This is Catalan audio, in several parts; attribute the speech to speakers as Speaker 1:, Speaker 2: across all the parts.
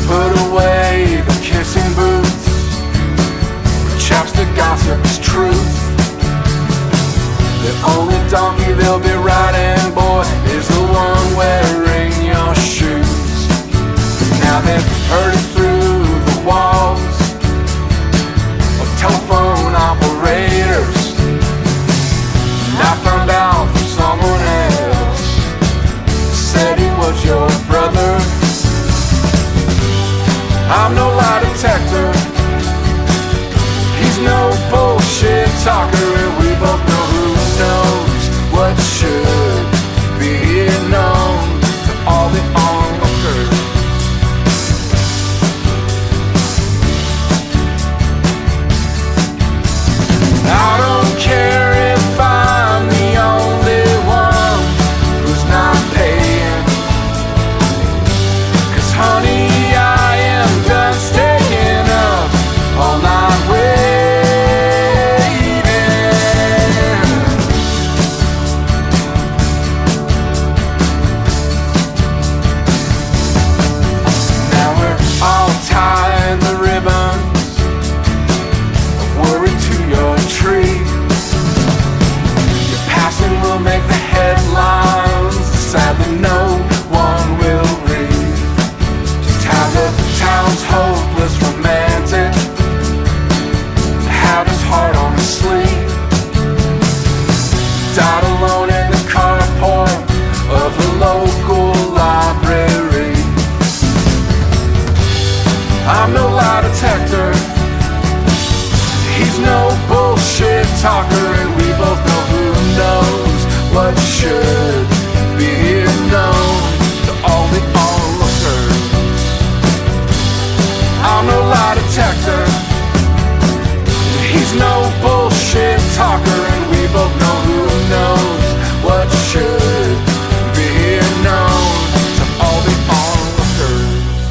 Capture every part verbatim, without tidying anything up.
Speaker 1: Put away the kissing booths, chapstick gossip is truth. The only donkey they'll be riding, boy, is the one wearing your shoes. Now they've heard it through the walls of telephone operators, and I found out from someone else, said he was your brother. I'm no lie detector, he's no bullshit talker, and we both know who knows what should be known to all the onlookers. I don't care if I'm the only one who's not paying, 'cause honey, I am done staying up all night waiting. Now we're all tying the ribbons of worry to your tree. Your passing will make the headlines, sadly no one will read just how the town's hopeless romantic had his heart on his sleeve, died alone in the carport of a local library. I'm no lie detector, he's no bullshit talker, and we both know who knows what should be known to all the onlookers. I'm no lie detector, he's no bullshit talker, and we both know who knows what should be known to all the onlookers.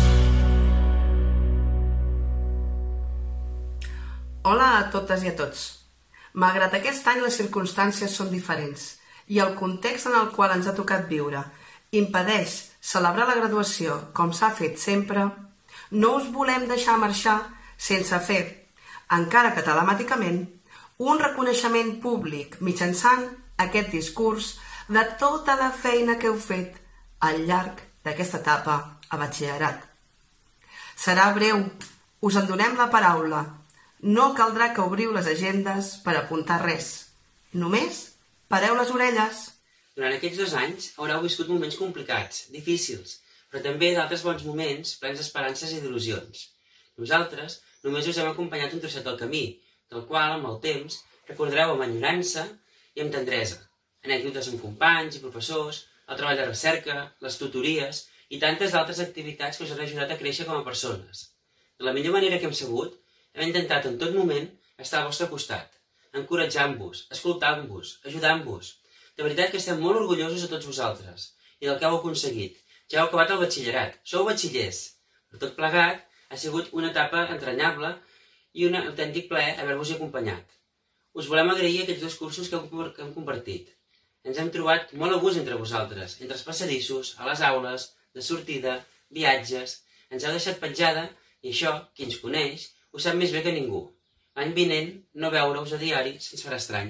Speaker 2: Hola a totes i a tots. Malgrat aquest any les circumstàncies són diferents i el context en el qual ens ha tocat viure impedeix celebrar la graduació com s'ha fet sempre, no us volem deixar marxar sense fer, encara que telemàticament, un reconeixement públic mitjançant aquest discurs de tota la feina que heu fet al llarg d'aquesta etapa a batxillerat. Serà breu, us en donem la paraula. No caldrà que obriu les agendes per apuntar res. Només pareu les orelles.
Speaker 3: Durant aquests dos anys haureu viscut moments complicats, difícils, però també d'altres bons moments plens d'esperances i d'il·lusions. Nosaltres només us hem acompanyat un trosset del camí, del qual, amb el temps, recordareu amb enyorança i amb tendresa. Anècdotes amb companys i professors, el treball de recerca, les tutories i tantes d'altres activitats que us han ajudat a créixer com a persones. De la millor manera que hem sabut, hem intentat en tot moment estar al vostre costat, encoratjant-vos, escoltant-vos, ajudant-vos. De veritat que estem molt orgullosos de tots vosaltres i del que heu aconseguit. Ja heu acabat el batxillerat, sou batxillers. Per tot plegat, ha sigut una etapa entranyable i un autèntic plaer haver-vos acompanyat. Us volem agrair aquests dos cursos que hem compartit. Ens hem trobat molt a gust entre vosaltres, entre els passadissos, a les aules, de sortida, viatges. Ens heu deixat petjada i això, qui ens coneix, ho sap més bé que ningú. L'any vinent, no veure-us a diari se'ns farà estrany.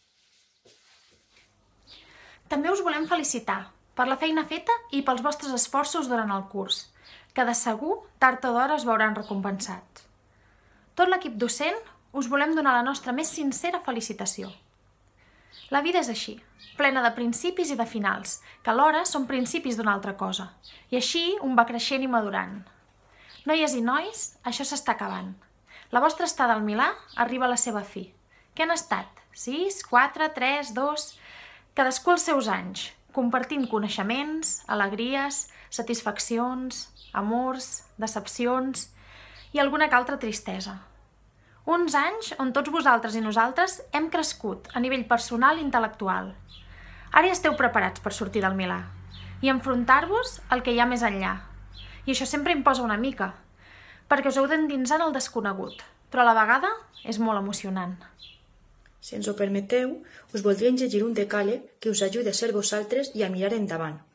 Speaker 4: També us volem felicitar per la feina feta i pels vostres esforços durant el curs, que de segur, tard o d'hora es veuran recompensats. Tot l'equip docent us volem donar la nostra més sincera felicitació. La vida és així, plena de principis i de finals, que alhora són principis d'una altra cosa, i així un va creixent i madurant. Noies i nois, això s'està acabant. La vostra estada al Milà arriba a la seva fi. Què han estat? sis, quatre, tres, dos... Cadascú els seus anys, compartint coneixements, alegries, satisfaccions, amors, decepcions i alguna que altra tristesa. Uns anys on tots vosaltres i nosaltres hem crescut a nivell personal i intel·lectual. Ara ja esteu preparats per sortir del Milà i enfrontar-vos al que hi ha més enllà. I això sempre imposa una mica, perquè us heu d'endinsar en el desconegut, però a la vegada és molt emocionant.
Speaker 5: Si ens ho permeteu, us voldríem llegir un decàleg que us ajudi a ser vosaltres i a mirar endavant.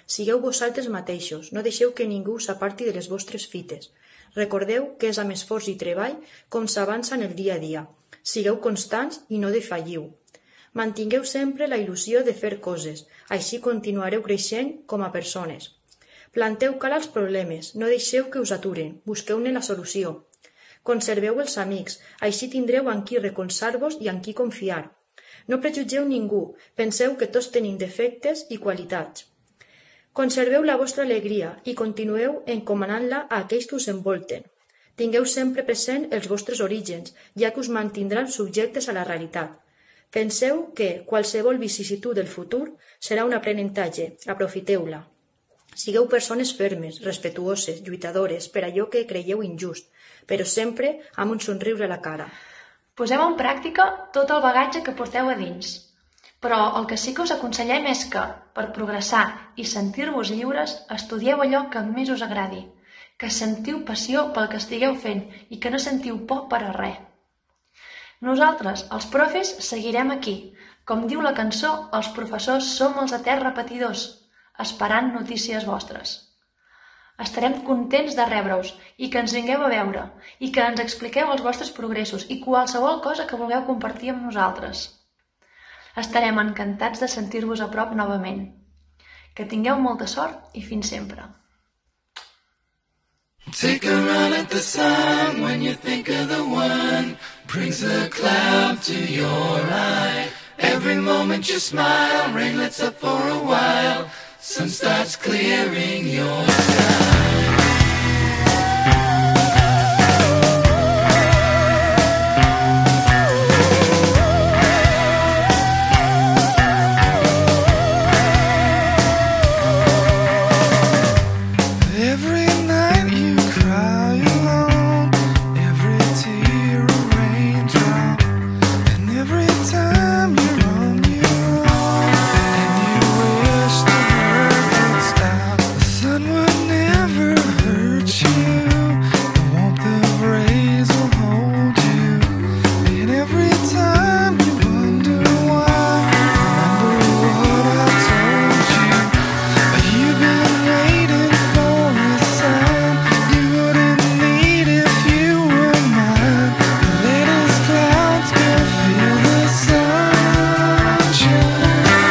Speaker 5: Sigueu vosaltres mateixos, no deixeu que ningú s'aparti de les vostres fites. Recordeu que és amb esforç i treball com s'avança en el dia a dia. Sigueu constants i no defalliu. Mantingueu sempre la il·lusió de fer coses, així continuareu creixent com a persones. Planteu cara als problemes, no deixeu que us aturen, busqueu-ne la solució. Conserveu els amics, així tindreu en qui recolzar-vos i en qui confiar. No prejutgeu ningú, penseu que tots tenim defectes i qualitats. Conserveu la vostra alegria i continueu encomanant-la a aquells que us envolten. Tingueu sempre present els vostres orígens, ja que us mantindran subjectes a la realitat. Penseu que qualsevol vicisitud del futur serà un aprenentatge, aprofiteu-la. Sigueu persones fermes, respetuoses, lluitadores per allò que creieu injust, però sempre amb un somriure a la cara.
Speaker 4: Poseu en pràctica tot el bagatge que porteu a dins. Però el que sí que us aconsellem és que, per progressar i sentir-vos lliures, estudieu allò que més us agradi, que sentiu passió pel que estigueu fent i que no sentiu por per a res. Nosaltres, els profes, seguirem aquí. Com diu la cançó, els professors som els eterns repetidors, esperant notícies vostres. Estarem contents de rebre-us i que ens vingueu a veure i que ens expliqueu els vostres progressos i qualsevol cosa que vulgueu compartir amb nosaltres. Estarem encantats de sentir-vos a prop novament. Que tingueu molta sort i fins sempre.
Speaker 1: Take a run at the sun when you think of the one brings a cloud to your eye. Every moment you smile, rain lets up for a while. Sun starts clearing your sky. Every night you cry alone, every tear a raindrop, and every time you're on your own, and you wish the world would stop. The sun would never hurt you, the warmth of rays will hold you, and every time you wonder why, remember what I told you. You've been waiting for a sign you wouldn't need if you were mine. The latest clouds can feel the sunshine.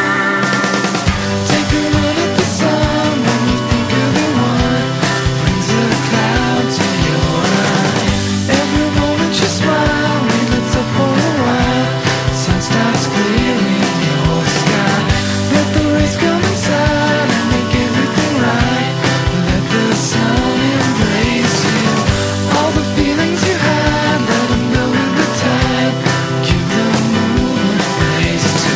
Speaker 1: Take a run at the sun when you think of the one brings a cloud to your eye. Every moment you smile, rain lets up for a while. Sun starts clearing your sky. Let the rays come inside and make everything right. Let the sun embrace you. All the feelings you had, let them go in the tide. Give the moon a place to.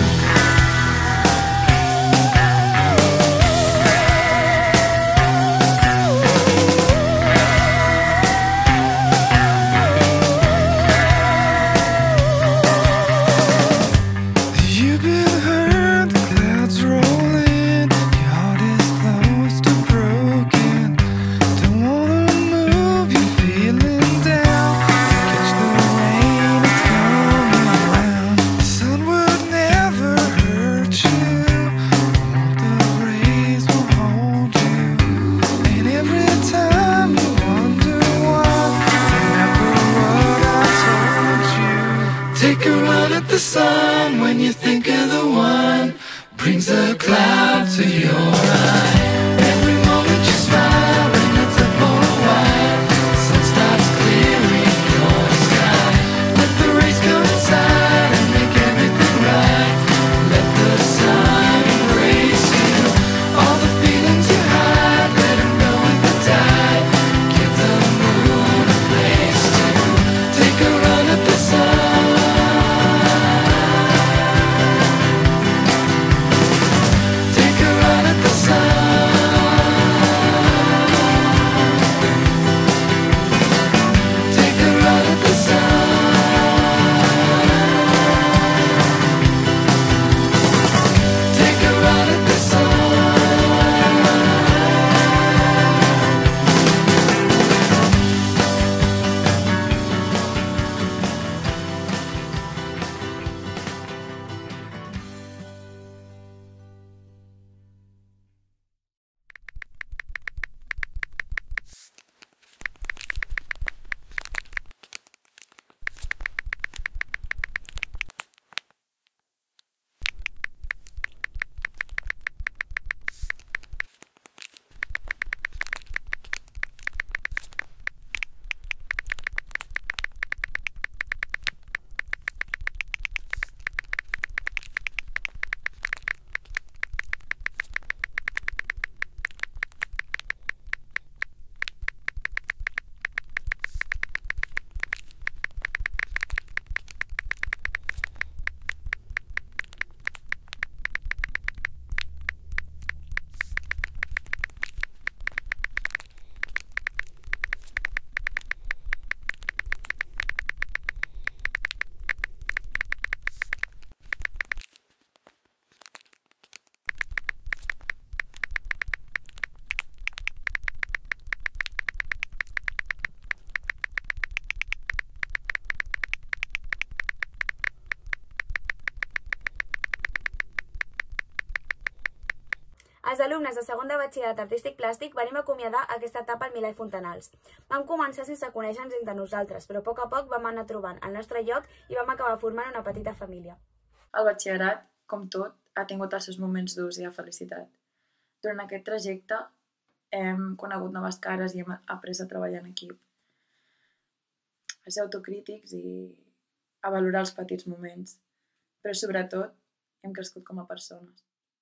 Speaker 1: You've been hurt, the clouds roll in. Your heart is close to broken. Don't wanna move, you're feeling down. Catch the rain, it's coming around. The sun would never hurt you. The warmth of rays will hold you. And every time you wonder why, remember what I told you. Take a run at the sun when you think of the one brings a cloud to your eye. Every moment you smile, rain lets up for a while. Sun starts clearing your sky. Let the rays come inside and make everything right. Let the sun embrace you. All the feelings you hide, let them go with the tide. Give the moon a place to. Take a run at the sun. Take a run at the sun.
Speaker 6: les alumnes de segon de batxillerat artístic plàstic venim a acomiadar aquesta etapa al Milà i Fontanals. Vam començar sense conèixer-nos entre nosaltres, però a poc a poc vam anar trobant el nostre lloc i vam acabar formant una petita família.
Speaker 7: El batxillerat, com tot, ha tingut els seus moments durs i de felicitat. Durant aquest trajecte hem conegut noves cares i hem après a treballar en equip, a ser autocrítics i a valorar els petits moments, però sobretot hem crescut com a persones.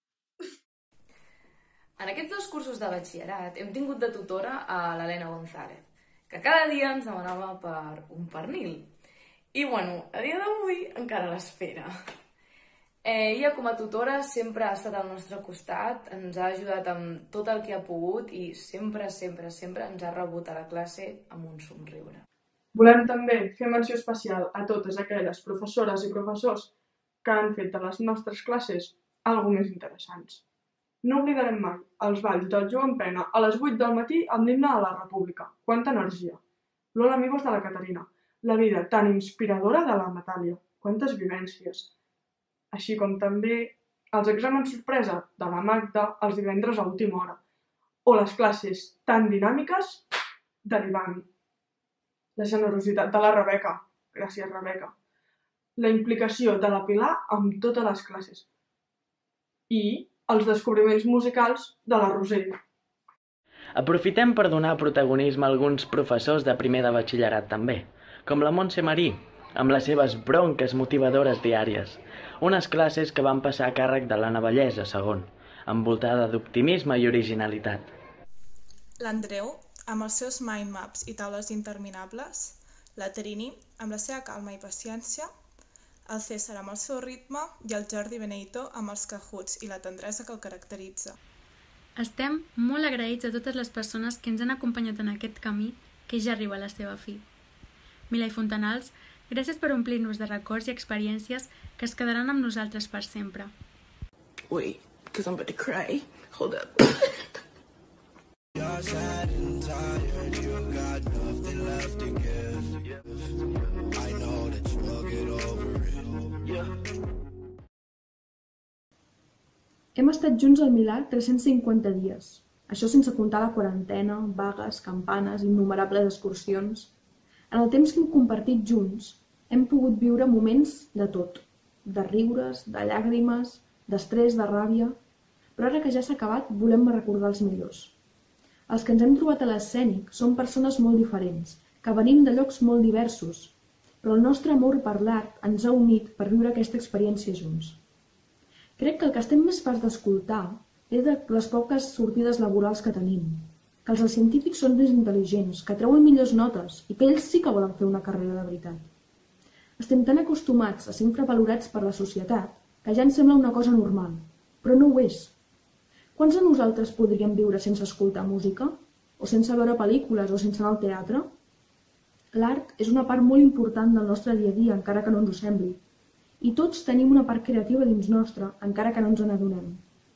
Speaker 8: En aquests dos cursos de batxillerat hem tingut de tutora a l'Helena González, que cada dia ens demanava per un pernil. I, bueno, a dia d'avui encara l'espera. Eh, ella, com a tutora, sempre ha estat al nostre costat, ens ha ajudat amb tot el que ha pogut i sempre, sempre, sempre ens ha rebut a la classe amb un somriure.
Speaker 9: Volem també fer menció especial a totes aquelles professores i professors que han fet de les nostres classes alguna més interessants. No oblidarem mai els balls del Joan Pena a les vuit del matí amb l'himne de la República. Quanta energia! L'Hola Amigos de la Caterina. La vida tan inspiradora de la Natàlia. Quantes vivències! Així com també els exàmens sorpresa de la Magda els divendres a última hora. O les classes tan dinàmiques de l'Ivan. La generositat de la Rebeca. Gràcies, Rebeca. La implicació de la Pilar amb totes les classes. I els descobriments musicals de la Roser.
Speaker 10: Aprofitem per donar protagonisme a alguns professors de primer de batxillerat també, com la Montse Marí, amb les seves bronques motivadores diàries, unes classes que van passar a càrrec de l'Anna Vallès a segon, envoltada d'optimisme i originalitat.
Speaker 11: L'Andreu, amb els seus mind maps i taules interminables, la Trini, amb la seva calma i paciència, el César amb el seu ritme i el Jordi Benedito amb els cajuts i la tendresa que el caracteritza.
Speaker 12: Estem molt agraïts a totes les persones que ens han acompanyat en aquest camí que ja arriba a la seva fi. Milà i Fontanals, gràcies per omplir-nos de records i experiències que es quedaran amb nosaltres per sempre.
Speaker 13: Wait, because I'm about to cry. Hold up. You're sad and tired, you got nothing left to give. I know that you'll get over it.
Speaker 14: Hem estat junts al Milà tres-cents cinquanta dies. Això sense comptar la quarantena, vagues, campanes, innumerables excursions. En el temps que hem compartit junts, hem pogut viure moments de tot. De riures, de llàgrimes, d'estrès, de ràbia. Però ara que ja s'ha acabat, volem recordar els millors. Els que ens hem trobat a l'escènic són persones molt diferents, que venim de llocs molt diversos, però el nostre amor per l'art ens ha unit per viure aquesta experiència junts. Crec que el que estem més farts d'escoltar és de les poques sortides laborals que tenim, que els científics són més intel·ligents, que treuen millors notes i que ells sí que volen fer una carrera de veritat. Estem tan acostumats a ser infravalorats per la societat que ja ens sembla una cosa normal, però no ho és. Quants de nosaltres podríem viure sense escoltar música? O sense veure pel·lícules o sense anar al teatre? L'art és una part molt important del nostre dia a dia, encara que no ens ho sembli. I tots tenim una part creativa dins nostra, encara que no ens n'adonem.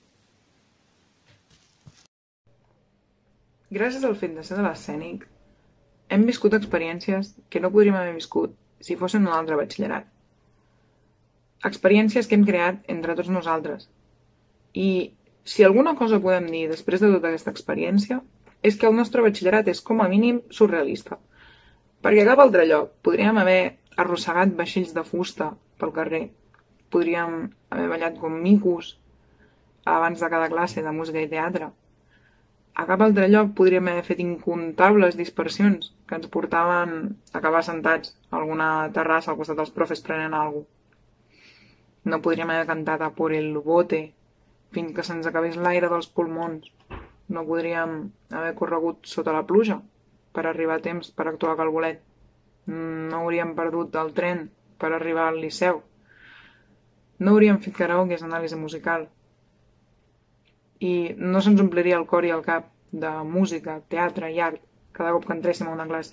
Speaker 15: Gràcies al fet de ser de l'escènic, hem viscut experiències que no podríem haver viscut si fossin un altre batxillerat. Experiències que hem creat entre tots nosaltres. I si alguna cosa podem dir després de tota aquesta experiència és que el nostre batxillerat és com a mínim surrealista. Perquè a cap altre lloc podríem haver arrossegat vaixells de fusta pel carrer. Podríem haver ballat com micos abans de cada classe de música i teatre. A cap altre lloc podríem haver fet incomptables dispersions que ens portaven a acabar sentats a alguna terrassa al costat dels profes prenent alguna cosa. No podríem haver cantat a por el bote fins que se'ns acabés l'aire dels pulmons. No podríem haver corregut sota la pluja per arribar a temps per actuar a Cal Bolet. No hauríem perdut el tren per arribar al Liceu. No hauríem fet karaokes d'anàlisi musical. I no se'ns ompliria el cor i el cap de música, teatre i art cada cop que entréssim a una classe.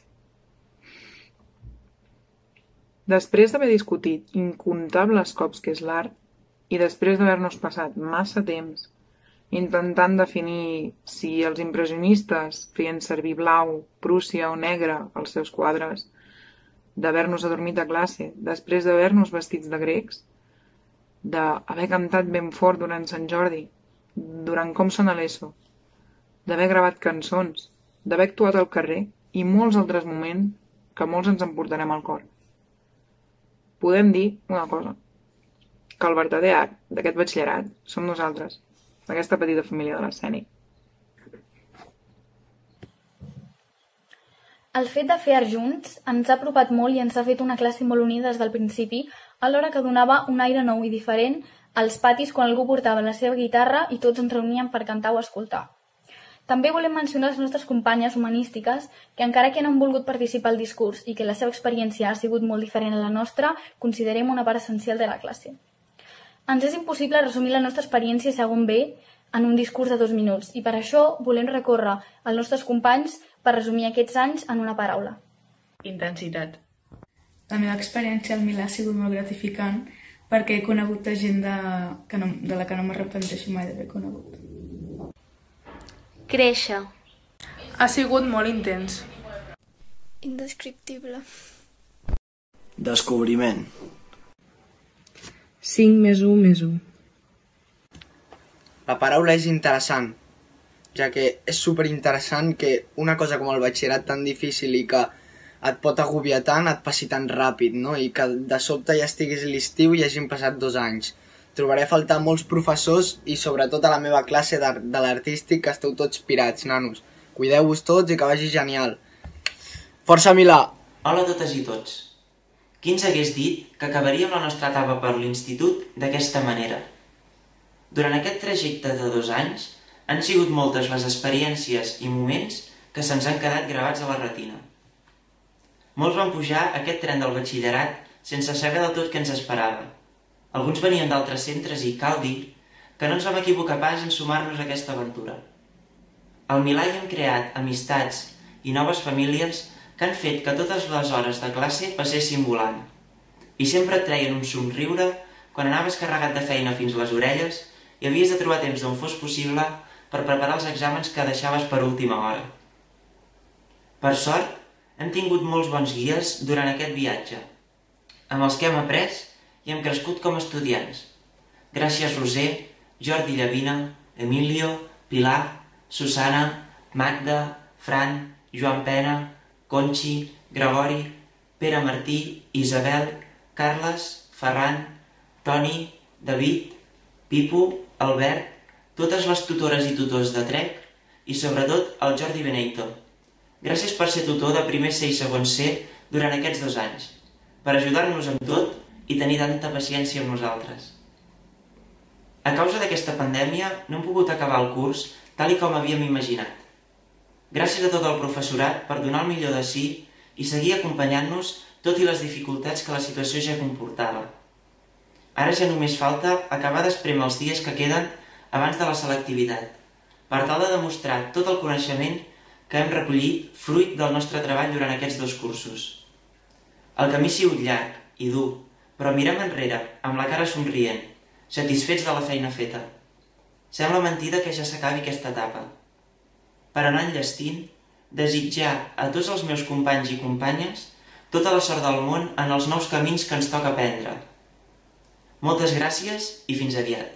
Speaker 15: Després d'haver discutit incomptables cops què és l'art i després d'haver-nos passat massa temps intentant definir si els impressionistes feien servir blau, prússia o negre als seus quadres, d'haver-nos adormit a classe, després d'haver-nos vestits de grecs, d'haver cantat ben fort durant Sant Jordi, durant com sona l'ESO, d'haver gravat cançons, d'haver actuat al carrer i molts altres moments que molts ens emportarem al cor. Podem dir una cosa, que el verdader art d'aquest batxillerat som nosaltres, aquesta petita família de l'escènic.
Speaker 6: El fet de fer art junts ens ha apropat molt i ens ha fet una classe molt unida des del principi, alhora que donava un aire nou i diferent als patis quan algú portava la seva guitarra i tots ens reuníem per cantar o escoltar. També volem mencionar les nostres companyes humanístiques que, encara que no han volgut participar al discurs i que la seva experiència ha sigut molt diferent a la nostra, considerem una part essencial de la classe. Ens és impossible resumir la nostra experiència segons ve en un discurs de dos minuts i per això volem recórrer als nostres companys per resumir aquests anys en una paraula.
Speaker 16: Intensitat. La meva experiència al Milà ha sigut molt gratificant perquè he conegut gent de, que no, de la que no m'arrepenteixo mai d'haver conegut.
Speaker 17: Créixer.
Speaker 16: Ha sigut molt intens.
Speaker 17: Indescriptible.
Speaker 18: Descobriment.
Speaker 2: cinc més u més u.
Speaker 19: La paraula és interessant, ja que és superinteressant que una cosa com el batxillerat tan difícil i que et pot agobiar tant et passi tan ràpid, no? I que de sobte ja estiguis a l'estiu i hagin passat dos anys. Trobaré a faltar molts professors i sobretot a la meva classe de, de l'artístic que esteu tots pirats, nanos. Cuideu-vos tots i que vagi genial. Força Milà!
Speaker 3: Hola a totes i tots. Qui ens hagués dit que acabaríem la nostra etapa per l'institut d'aquesta manera? Durant aquest trajecte de dos anys han sigut moltes les experiències i moments que se'ns han quedat gravats a la retina. Molts van pujar a aquest tren del batxillerat sense saber del tot què ens esperava. Alguns venien d'altres centres i cal dir que no ens vam equivocar pas en sumar-nos a aquesta aventura. Al Milà hi hem creat amistats i noves famílies que han fet que totes les hores de classe passessin volant. I sempre et treien un somriure quan anaves carregat de feina fins les orelles i havies de trobar temps d'on fos possible per preparar els exàmens que deixaves per última hora. Per sort, hem tingut molts bons guies durant aquest viatge, amb els que hem après i hem crescut com a estudiants. Gràcies Roser, Jordi Llavina, Emilio, Pilar, Susana, Magda, Fran, Joan Pena, Conxi, Gregori, Pere Martí, Isabel, Carles, Ferran, Toni, David, Pipo, Albert, totes les tutores i tutors de Trec i sobretot el Jordi Beneito. Gràcies per ser tutor de primer C i segon C durant aquests dos anys, per ajudar-nos amb tot i tenir tanta paciència amb nosaltres. A causa d'aquesta pandèmia no hem pogut acabar el curs tal i com havíem imaginat. Gràcies a tot el professorat per donar el millor de si i seguir acompanyant-nos tot i les dificultats que la situació ja comportava. Ara ja només falta acabar d'esprémer els dies que queden abans de la selectivitat, per tal de demostrar tot el coneixement que hem recollit fruit del nostre treball durant aquests dos cursos. El camí ha sigut llarg i dur, però mirem enrere, amb la cara somrient, satisfets de la feina feta. Sembla mentida que ja s'acabi aquesta etapa. Per anar enllestint, desitjar a tots els meus companys i companyes tota la sort del món en els nous camins que ens toca prendre. Moltes gràcies i fins aviat.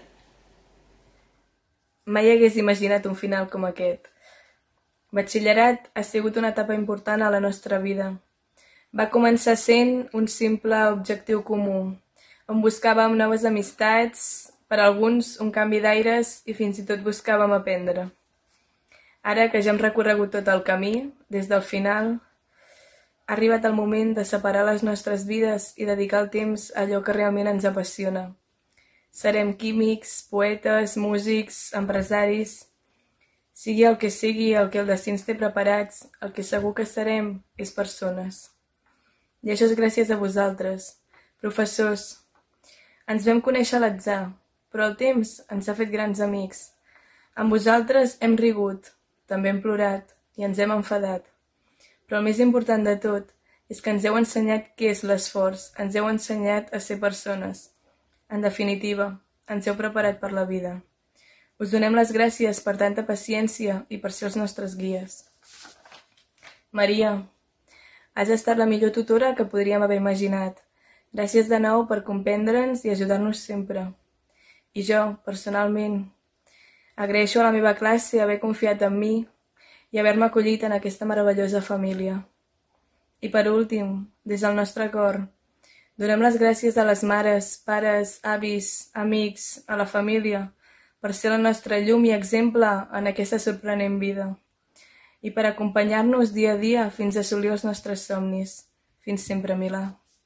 Speaker 16: Mai hagués imaginat un final com aquest. Batxillerat ha sigut una etapa important a la nostra vida. Va començar sent un simple objectiu comú, on buscàvem noves amistats, per alguns un canvi d'aires i fins i tot buscàvem aprendre. Ara que ja hem recorregut tot el camí, des del final, ha arribat el moment de separar les nostres vides i dedicar el temps a allò que realment ens apassiona. Serem químics, poetes, músics, empresaris... Sigui el que sigui, el que el destí ens té preparats, el que segur que serem és persones. I això és gràcies a vosaltres, professors. Ens vam conèixer a l'atzar, però el temps ens ha fet grans amics. Amb vosaltres hem rigut, també hem plorat i ens hem enfadat. Però el més important de tot és que ens heu ensenyat què és l'esforç, ens heu ensenyat a ser persones. En definitiva, ens heu preparat per la vida. Us donem les gràcies per tanta paciència i per ser els nostres guies. Maria, has estat la millor tutora que podríem haver imaginat. Gràcies de nou per comprendre'ns i ajudar-nos sempre. I jo, personalment, Agraeixo a la meva classe haver confiat en mi i haver-me acollit en aquesta meravellosa família. I per últim, des del nostre cor, donem les gràcies a les mares, pares, avis, amics, a la família, per ser la nostra llum i exemple en aquesta sorprenent vida i per acompanyar-nos dia a dia fins a assolir els nostres somnis. Fins sempre, Milà.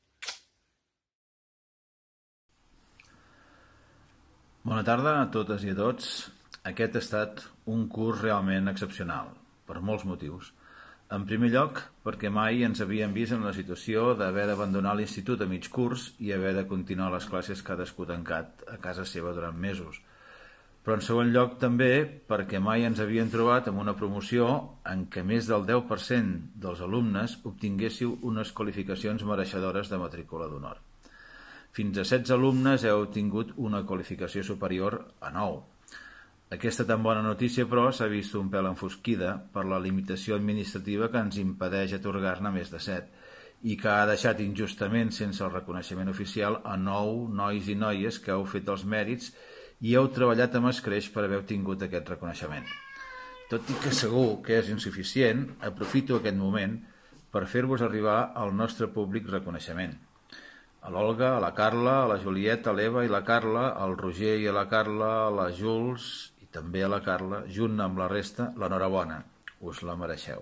Speaker 17: Bona tarda a totes i a tots. Aquest ha estat un curs realment excepcional, per molts motius. En primer lloc, perquè mai ens havíem vist en la situació d'haver d'abandonar l'institut a mig curs i haver de continuar les classes cadascú tancat a casa seva durant mesos. Però en segon lloc també perquè mai ens havíem trobat amb una promoció en què més del deu per cent dels alumnes obtinguéssiu unes qualificacions mereixedores de matrícula d'honor. Fins a setze alumnes heu obtingut una qualificació superior a nou. Aquesta tan bona notícia, però, s'ha vist un pèl enfosquida per la limitació administrativa que ens impedeix atorgar-ne més de set i que ha deixat injustament sense el reconeixement oficial a nou nois i noies que heu fet els mèrits i heu treballat amb escreix per haver obtingut aquest reconeixement. Tot i que segur que és insuficient, aprofito aquest moment per fer-vos arribar al nostre públic reconeixement. A l'Olga, a la Carla, a la Julieta, a l'Eva i la Carla, al Roger i a la Carla, a la Jules i també a la Carla, junt amb la resta, l'enhorabona. Us la mereixeu.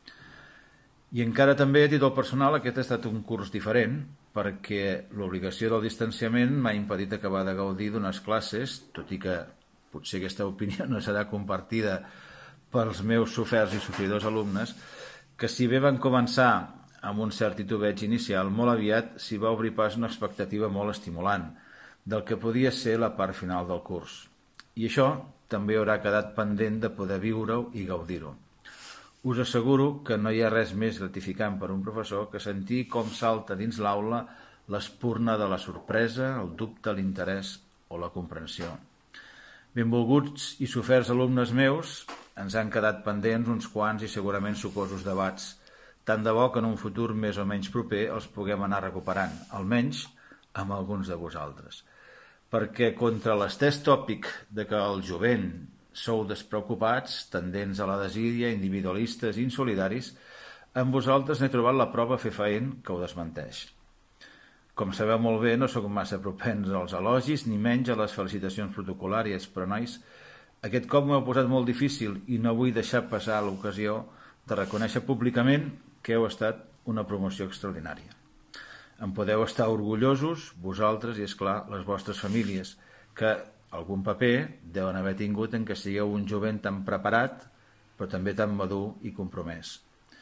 Speaker 17: I encara també a títol personal aquest ha estat un curs diferent perquè l'obligació del distanciament m'ha impedit acabar de gaudir d'unes classes, tot i que potser aquesta opinió no serà compartida pels meus soferts i sofridors alumnes, que si bé van començar amb un cert titubeig inicial, molt aviat s'hi va obrir pas una expectativa molt estimulant del que podia ser la part final del curs. I això també haurà quedat pendent de poder viure-ho i gaudir-ho. Us asseguro que no hi ha res més gratificant per un professor que sentir com salta dins l'aula l'espurna de la sorpresa, el dubte, l'interès o la comprensió. Benvolguts i soferts alumnes meus, ens han quedat pendents uns quants i segurament sucosos debats, tant de bo que en un futur més o menys proper els puguem anar recuperant, almenys amb alguns de vosaltres. Perquè contra l'estès tòpic de que el jovent sou despreocupats, tendents a la desídia, individualistes i insolidaris, amb vosaltres n'he trobat la prova fefaent que ho desmenteix. Com sabeu molt bé, no sóc massa propens als elogis ni menys a les felicitacions protocolàries, però, nois, aquest cop m'ho he posat molt difícil i no vull deixar passar l'ocasió de reconèixer públicament que heu estat una promoció extraordinària. En podeu estar orgullosos, vosaltres i, esclar, les vostres famílies, que algun paper deuen haver tingut en què sigueu un jovent tan preparat, però també tan madur i compromès.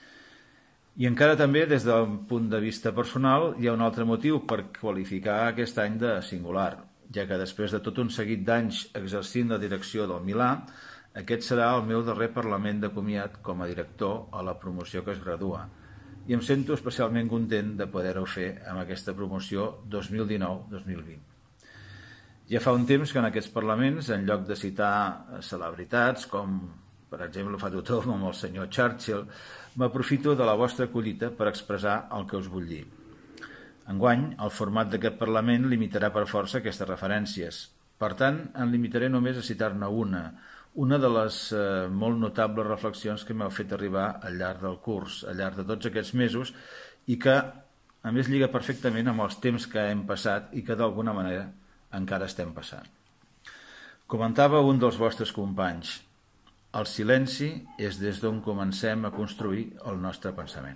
Speaker 17: I encara també, des del punt de vista personal, hi ha un altre motiu per qualificar aquest any de singular, ja que després de tot un seguit d'anys exercint la direcció del Milà, aquest serà el meu darrer parlament de comiat com a director a la promoció que es gradua. I em sento especialment content de poder-ho fer amb aquesta promoció dos mil dinou dos mil vint. Ja fa un temps que en aquests parlaments, en lloc de citar celebritats, com per exemple fa tothom amb el senyor Churchill, m'aprofito de la vostra collita per expressar el que us vull dir. Enguany, el format d'aquest Parlament limitarà per força aquestes referències. Per tant, en limitaré només a citar-ne una, una de les eh, molt notables reflexions que m'heu fet arribar al llarg del curs, al llarg de tots aquests mesos, i que, a més, lliga perfectament amb els temps que hem passat i que, d'alguna manera, encara estem passant. Comentava un dels vostres companys: el silenci és des d'on comencem a construir el nostre pensament.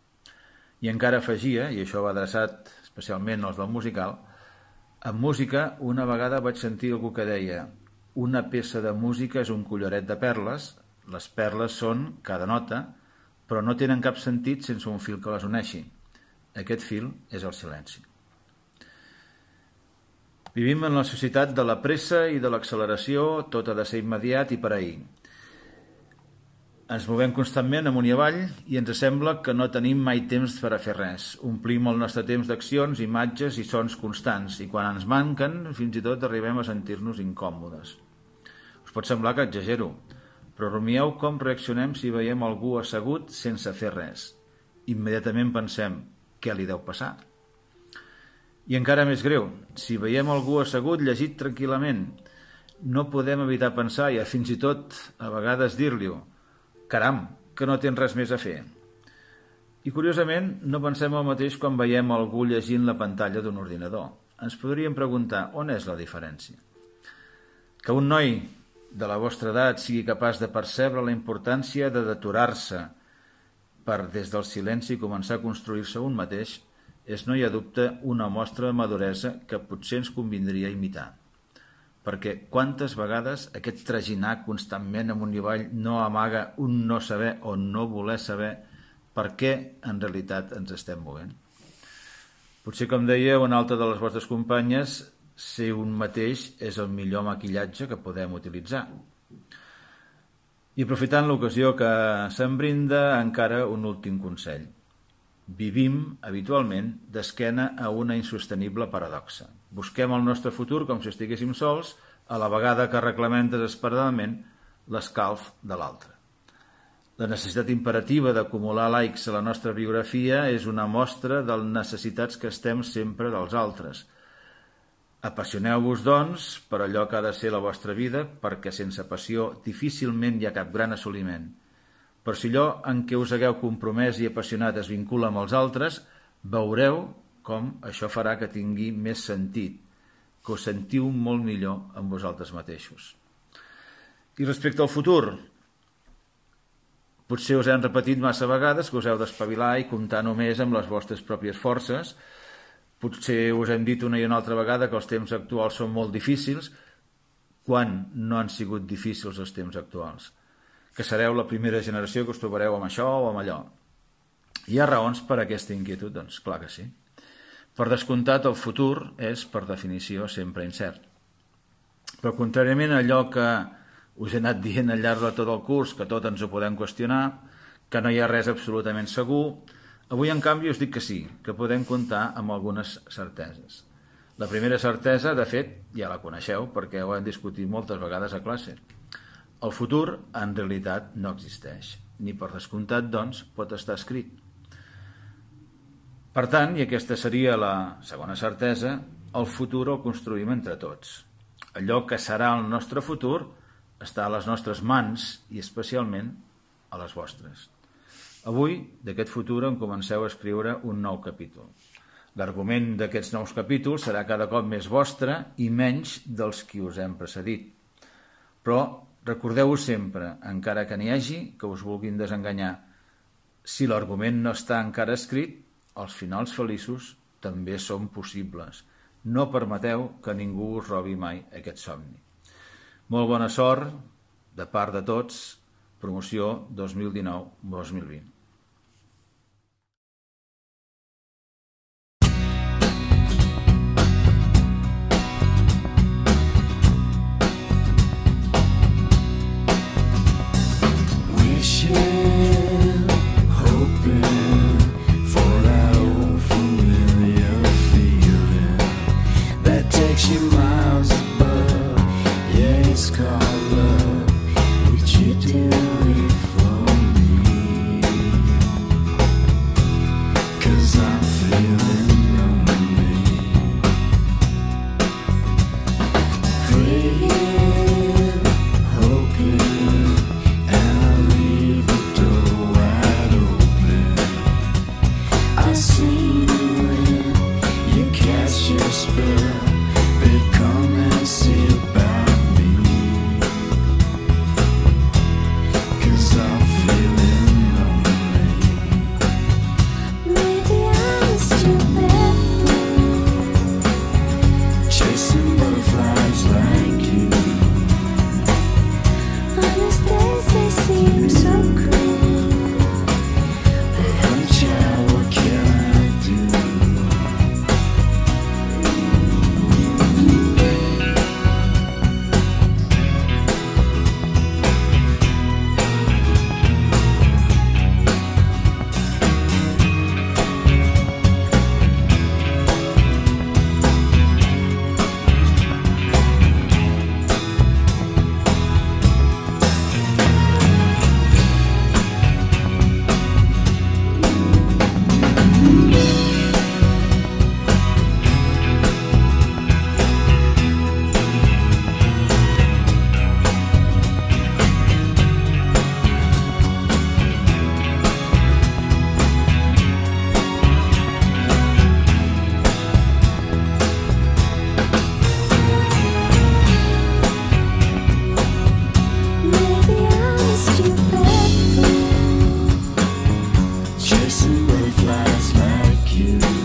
Speaker 17: I encara afegia, i això va adreçat especialment als del musical, en música una vegada vaig sentir algú que deia: una peça de música és un collaret de perles, les perles són cada nota, però no tenen cap sentit sense un fil que les uneixi. Aquest fil és el silenci. Vivim en la societat de la pressa i de l'acceleració, tot ha de ser immediat i per ahir. Ens movem constantment amunt i avall i ens sembla que no tenim mai temps per a fer res. Omplim el nostre temps d'accions, imatges i sons constants, i quan ens manquen, fins i tot arribem a sentir-nos incòmodes. Us pot semblar que exagero, però rumieu com reaccionem si veiem algú assegut sense fer res. Immediatament pensem: què li deu passar? I encara més greu, si veiem algú assegut llegit tranquil·lament, no podem evitar pensar i fins i tot a vegades dir-li caram, que no tens res més a fer. I curiosament no pensem el mateix quan veiem algú llegint la pantalla d'un ordinador. Ens podríem preguntar on és la diferència. Que un noi de la vostra edat sigui capaç de percebre la importància de d'aturar-se per des del silenci començar a construir-se un mateix és, no hi ha dubte, una mostra de maduresa que potser ens convindria imitar. Perquè quantes vegades aquest traginar constantment amunt i avall no amaga un no saber o no voler saber per què en realitat ens estem movent. Potser, com deia una altra de les vostres companyes, ser un mateix és el millor maquillatge que podem utilitzar. I aprofitant l'ocasió que se'n brinda, encara un últim consell. Vivim habitualment d'esquena a una insostenible paradoxa. Busquem el nostre futur com si estiguéssim sols, a la vegada que reclamem desesperadament l'escalf de l'altre. La necessitat imperativa d'acumular likes a la nostra biografia és una mostra de les necessitats que estem sempre dels altres. Apassioneu-vos, doncs, per allò que ha de ser la vostra vida, perquè sense passió difícilment hi ha cap gran assoliment. Però si allò en què us hagueu compromès i apassionat es vincula amb els altres, veureu com això farà que tingui més sentit, que us sentiu molt millor amb vosaltres mateixos. I respecte al futur, potser us hem repetit massa vegades que us heu d'espavilar i comptar només amb les vostres pròpies forces. Potser us hem dit una i una altra vegada que els temps actuals són molt difícils, quan no han sigut difícils els temps actuals. Que sereu la primera generació que us trobareu amb això o amb allò. Hi ha raons per a aquesta inquietud? Doncs clar que sí. Per descomptat, el futur és, per definició, sempre incert. Però, contràriament a allò que us he anat dient al llarg de tot el curs, que tot ens ho podem qüestionar, que no hi ha res absolutament segur, avui, en canvi, us dic que sí, que podem comptar amb algunes certeses. La primera certesa, de fet, ja la coneixeu, perquè ho hem discutit moltes vegades a classe. El futur, en realitat, no existeix. Ni per descomptat, doncs, pot estar escrit. Per tant, i aquesta seria la segona certesa, el futur el construïm entre tots. Allò que serà el nostre futur està a les nostres mans i especialment a les vostres. Avui, d'aquest futur, en comenceu a escriure un nou capítol. L'argument d'aquests nous capítols serà cada cop més vostre i menys dels qui us hem precedit. Però recordeu-vos sempre, encara que n'hi hagi, que us vulguin desenganyar. Si l'argument no està encara escrit, els finals feliços també són possibles. No permeteu que ningú us robi mai aquest somni. Molt bona sort, de part de tots, promoció dos mil dinou dos mil vint.
Speaker 13: You miles above, yeah, it's called love. Would you do it for me? 'Cause I'm feeling lonely. Praying, hoping, and I leave the door wide open. I see you when you cast your spell. Come and see about me, 'cause I'm feeling lonely. Maybe I'm stupid fool, chasing butterflies like you. Honest days, they seem so cruel, but honey child, what can I chasing butterflies like you.